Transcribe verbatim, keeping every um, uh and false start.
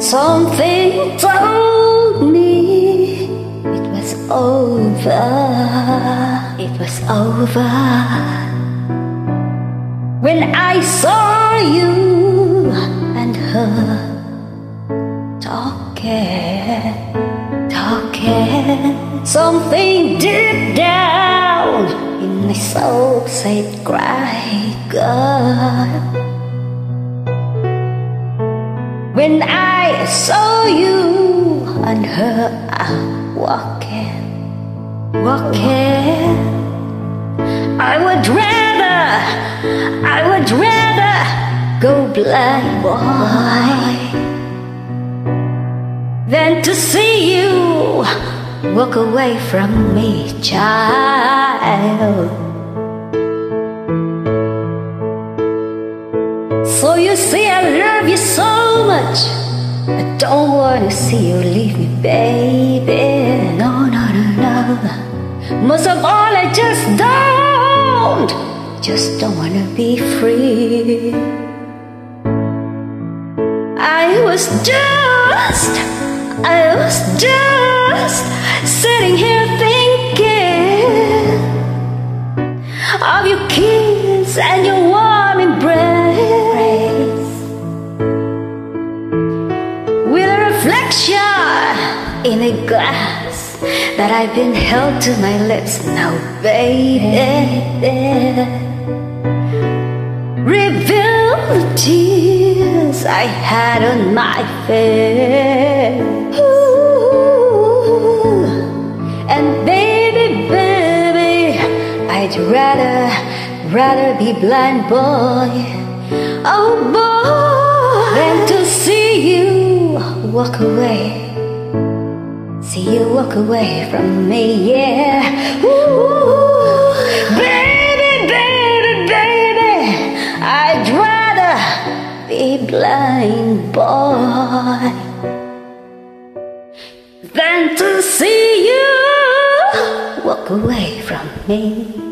Something told me it was over, it was over. When I saw you and her talking, talking, something deep down in my soul said, cry, girl. When I saw you and her out walking, walking, I would rather, I would rather go blind, boy, than to see you walk away from me, child. So you see, I love you so much, I don't want to see you leave me, baby. No, no, no, no. Most of all, I just don't, just don't want to be free. I was just, I was just sitting here thinking of your kiss and your warm embrace, with a reflection in a glass that I've been held to my lips now, baby. Reveal the tears I had on my face. Ooh, and baby, baby, I'd rather, rather be blind, boy, oh boy, than to see you walk away, see you walk away from me, yeah. Ooh, baby, baby, baby, I'd rather be blind, boy, than to see you walk away from me.